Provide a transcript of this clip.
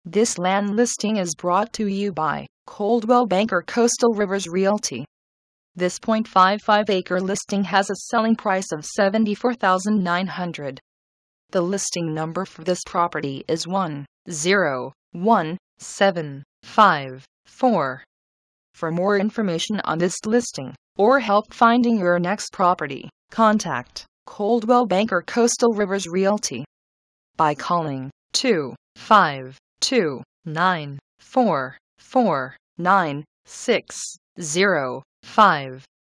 This land listing is brought to you by Coldwell Banker Coastal Rivers Realty. This 0.55-acre listing has a selling price of $74,900. The listing number for this property is 101754. For more information on this listing, or help finding your next property, contact Coldwell Banker Coastal Rivers Realty by calling 252-944-9605.